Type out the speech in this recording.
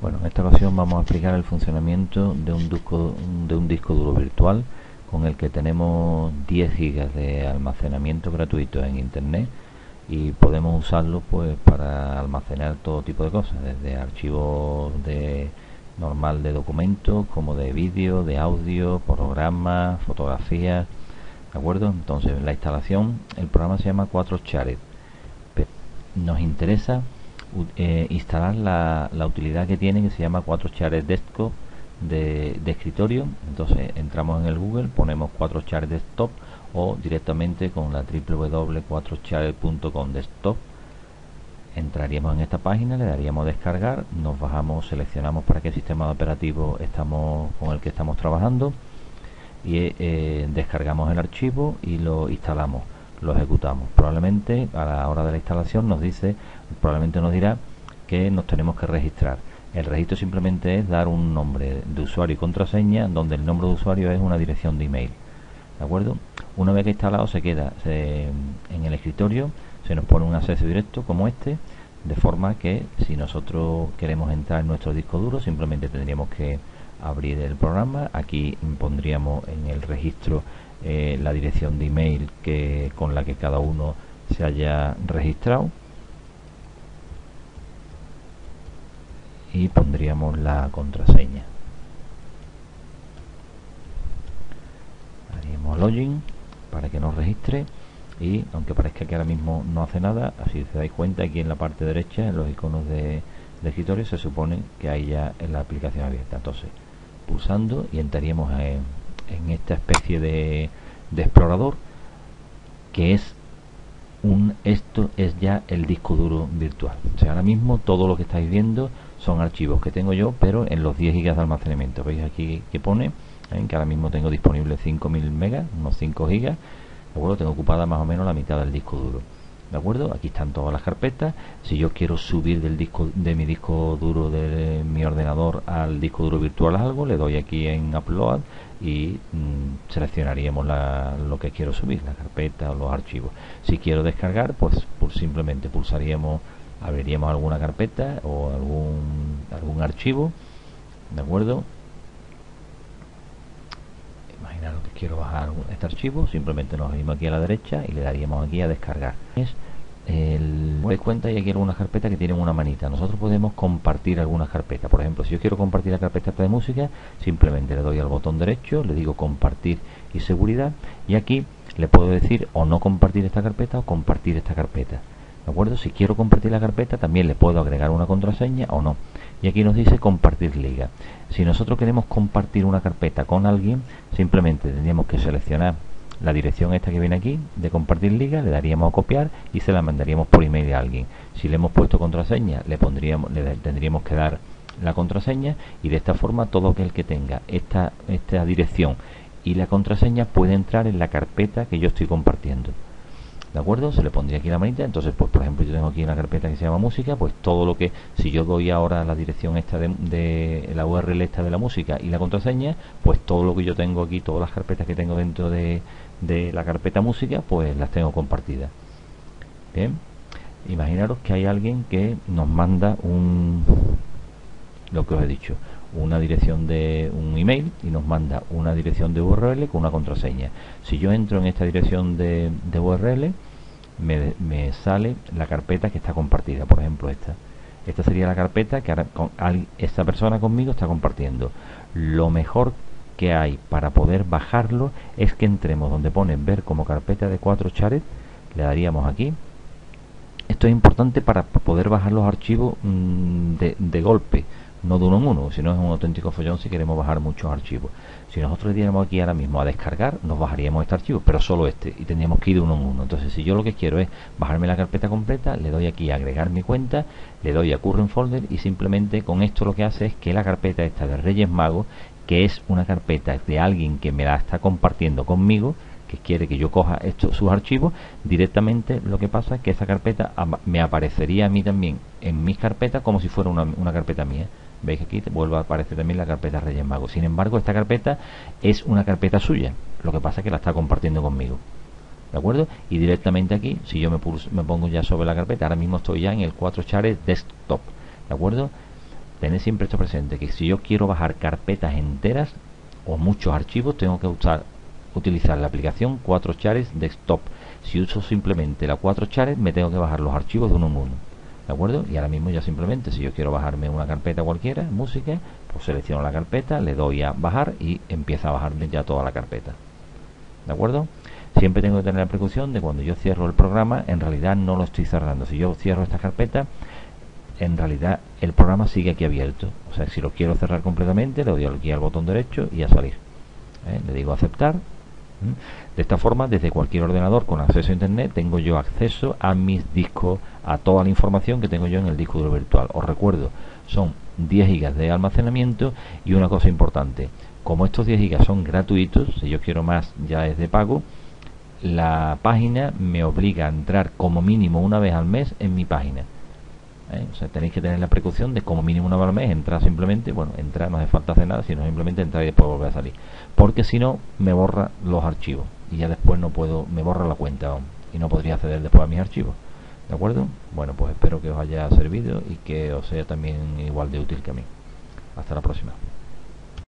Bueno, en esta ocasión vamos a explicar el funcionamiento de un disco duro virtual con el que tenemos 10 gigas de almacenamiento gratuito en internet y podemos usarlo pues para almacenar todo tipo de cosas, desde archivos normal de documentos como de vídeo, de audio, programas, fotografías, ¿de acuerdo? Entonces en la instalación el programa se llama 4Shared. Nos interesa instalar la utilidad que tiene, que se llama 4Shared Desktop de escritorio. Entonces entramos en el Google, ponemos 4Shared Desktop o directamente con la www.4shared.com desktop. Entraríamos en esta página, le daríamos descargar, nos bajamos, seleccionamos para qué sistema operativo estamos con el que estamos trabajando y descargamos el archivo y lo instalamos, lo ejecutamos. Probablemente a la hora de la instalación nos dirá que nos tenemos que registrar. El registro simplemente es dar un nombre de usuario y contraseña, donde el nombre de usuario es una dirección de email, ¿de acuerdo? Una vez que instalado se queda en el escritorio, se nos pone un acceso directo como este, de forma que si nosotros queremos entrar en nuestro disco duro simplemente tendríamos que abrir el programa. Aquí pondríamos en el registro la dirección de email con la que cada uno se haya registrado y pondríamos la contraseña. Haríamos login para que nos registre y aunque parezca que ahora mismo no hace nada, así se dais cuenta, aquí en la parte derecha en los iconos de escritorio se supone que hay ya en la aplicación abierta. Entonces pulsando y entraríamos en esta especie de explorador que es esto es ya el disco duro virtual. O sea, ahora mismo todo lo que estáis viendo son archivos que tengo yo, pero en los 10 gigas de almacenamiento. Veis aquí que pone que ahora mismo tengo disponible 5000 megas, unos 5 gigas, ¿de acuerdo? Tengo ocupada más o menos la mitad del disco duro, ¿de acuerdo? Aquí están todas las carpetas. Si yo quiero subir de mi disco duro de mi ordenador al disco duro virtual algo, le doy aquí en Upload y seleccionaríamos lo que quiero subir, la carpeta o los archivos. Si quiero descargar, pues simplemente abriríamos alguna carpeta o algún archivo, ¿de acuerdo? Imaginaros que quiero bajar este archivo, simplemente nos venimos aquí a la derecha y le daríamos aquí a descargar. Veis cuenta, y aquí hay algunas carpetas que tienen una manita. Nosotros podemos compartir algunas carpetas. Por ejemplo, si yo quiero compartir la carpeta de música, simplemente le doy al botón derecho, le digo compartir y seguridad, y aquí le puedo decir o no compartir esta carpeta o compartir esta carpeta, ¿de acuerdo? Si quiero compartir la carpeta también le puedo agregar una contraseña o no, y aquí nos dice compartir liga. Si nosotros queremos compartir una carpeta con alguien, simplemente tendríamos que seleccionar la dirección esta que viene aquí de compartir liga, le daríamos a copiar y se la mandaríamos por email a alguien. Si le hemos puesto contraseña, le tendríamos que dar la contraseña, y de esta forma todo aquel que tenga esta dirección y la contraseña puede entrar en la carpeta que yo estoy compartiendo, ¿de acuerdo? Se le pondría aquí la manita. Entonces, pues por ejemplo, yo tengo aquí una carpeta que se llama música, pues todo lo que, si yo doy ahora la dirección esta de la URL esta de la música y la contraseña, pues todo lo que yo tengo aquí, todas las carpetas que tengo dentro de la carpeta música, pues las tengo compartidas. Bien, imaginaros que hay alguien que nos manda lo que os he dicho, una dirección de un email y nos manda una dirección de URL con una contraseña. Si yo entro en esta dirección de URL, me sale la carpeta que está compartida. Por ejemplo, esta sería la carpeta que ahora esta persona conmigo está compartiendo. Lo mejor que hay para poder bajarlo es que entremos donde pone ver como carpeta de 4Shared, le daríamos aquí. Esto es importante para poder bajar los archivos de golpe, no de uno en uno, si no es un auténtico follón si queremos bajar muchos archivos. Si nosotros le diéramos aquí ahora mismo a descargar, nos bajaríamos este archivo, pero solo este, y tendríamos que ir de uno en uno. Entonces, si yo lo que quiero es bajarme la carpeta completa, le doy aquí a agregar mi cuenta, le doy a current folder, y simplemente con esto lo que hace es que la carpeta esta de Reyes Magos, que es una carpeta de alguien que me la está compartiendo conmigo, que quiere que yo coja sus archivos, directamente lo que pasa es que esa carpeta me aparecería a mí también en mis carpetas como si fuera una carpeta mía. Veis que aquí vuelve a aparecer también la carpeta Reyes Magos. Sin embargo, esta carpeta es una carpeta suya, lo que pasa es que la está compartiendo conmigo, ¿de acuerdo? Y directamente aquí, si yo me pongo ya sobre la carpeta, ahora mismo estoy ya en el 4Shared Desktop, ¿de acuerdo? tened siempre esto presente, que si yo quiero bajar carpetas enteras o muchos archivos, tengo que utilizar la aplicación 4Shares Desktop. Si uso simplemente la 4Shares, me tengo que bajar los archivos de uno en uno, ¿de acuerdo? Y ahora mismo ya simplemente, si yo quiero bajarme una carpeta cualquiera, música, pues selecciono la carpeta, le doy a bajar y empieza a bajarme ya toda la carpeta, ¿de acuerdo? Siempre tengo que tener la precaución de cuando yo cierro el programa, en realidad no lo estoy cerrando. Si yo cierro esta carpeta, en realidad el programa sigue aquí abierto. O sea, si lo quiero cerrar completamente, le doy aquí al botón derecho y a salir. Le digo aceptar. De esta forma, desde cualquier ordenador con acceso a internet, tengo yo acceso a mis discos, a toda la información que tengo yo en el disco duro virtual. Os recuerdo, son 10 gigas de almacenamiento. Y una cosa importante, como estos 10 gigas son gratuitos, si yo quiero más ya es de pago, la página me obliga a entrar como mínimo una vez al mes en mi página. O sea, tenéis que tener la precaución de como mínimo una vez al mes entrar simplemente, bueno, entrar no hace falta hacer nada, sino simplemente entrar y después volver a salir, porque si no me borra los archivos y ya después no puedo, me borra la cuenta y no podría acceder después a mis archivos, ¿de acuerdo? Bueno, pues espero que os haya servido y que os sea también igual de útil que a mí. Hasta la próxima.